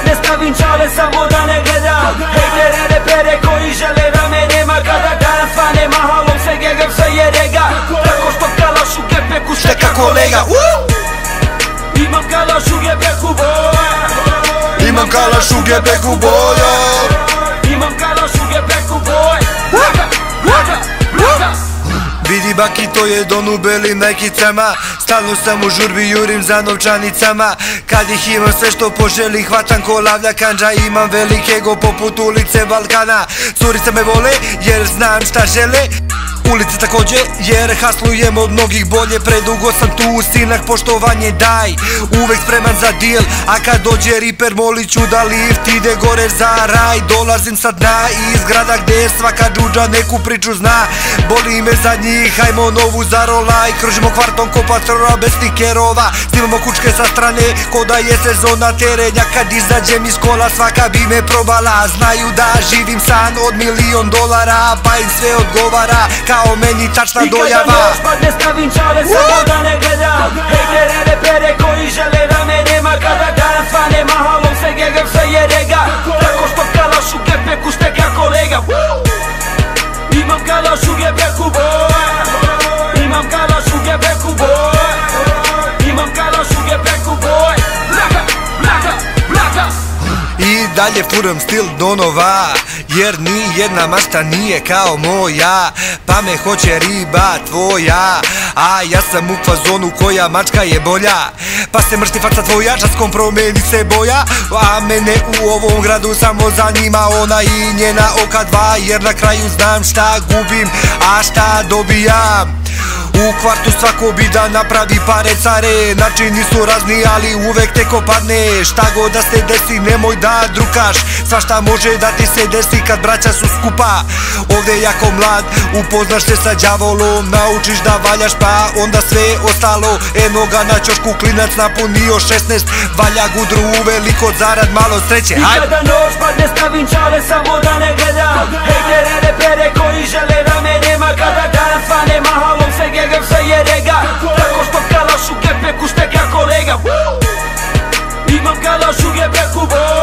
ne stavim čale samo da ne gledam. Hejtere, repere koji žele da me nema. Kada dan svane mahalom se gegam se jerega. Tako što kalaš u gepeku šteka kolega. Imam kalaš u gepeku boja. Imam kalaš u gepeku boja. Imam kalaš u gepeku boja. Vidi baki, to je don u belim najkicama. Stalno sam u žurbi, jurim za novčanicama. Kad ih imam sve što poželi, hvatam ko lavlja kanđa. Imam velik ego poput ulice Balkana. Curice me vole jer znam šta žele. Ulice također jer haslujem od mnogih bolje. Predugo sam tu, sinak poštovanje daj. Uvek spreman za deal, a kad dođe riper molit ću da lift ide gore za raj. Dolazim sa dna iz grada gdje svaka džuđa neku priču zna. Boli me za njih, hajmo novu zarolaj. Kružimo kvartom ko patrora bez stikerova. Snimamo kučke sa strane ko da je sezona terenja. Kad izađem iz kola svaka bi me probala. Znaju da živim san od $1.000.000, pa im sve odgovara kao meni tačna dojava. I kada noć padne stavim čale samo da ne gledam. Hejtere, repere koji žele da me nema. Kada dan svane mahalom se gegam se jerega. Tako što kalaš u gepeku šteka kolega. Imam kalaš u gepeku boja. Imam kalaš u gepeku boja. Imam kalaš u gepeku boja. I dalje furam stil Donova, jer ni jedna mašta nije kao moja. Pa me hoće riba tvoja, a ja sam u fazonu koja mačka je bolja. Pa se mršti faca tvoja, časkom promeni se boja. A mene u ovom gradu samo zanima ona i njena oka dva. Jer na kraju znam šta gubim, a šta dobijam. U kvartu svako bi da napravi pare care. Načini su razni ali uvek teko padne. Šta god da se desi nemoj da drukaš. Svašta može da ti se desi kad braća su skupa. Ovdje jako mlad, upoznaš se sa đavolom. Naučiš da valjaš pa onda sve ostalo. Eno ga na ćošku klinac napunio 16. Valja gudru uveliko zarad malo sreće. I kada noć padne stavim čale samo da ne gledam. Hejtere, repere koji žele da me nema. Kada dan svane mahalom se gegam se jerega. Tako što kalaš u gepeku šteka kolega. Imam kalaš u gepeku boja.